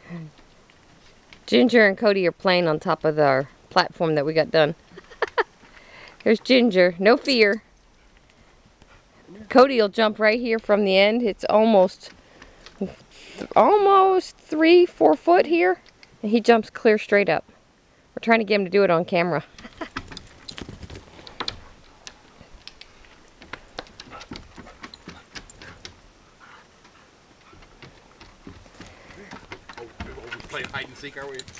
Ginger and Cody are playing on top of our platform that we got done. There's Ginger. No fear. Cody will jump right here from the end. It's almost 3-4 foot here. And he jumps clear straight up. We're trying to get him to do it on camera. Playing hide and seek, are we?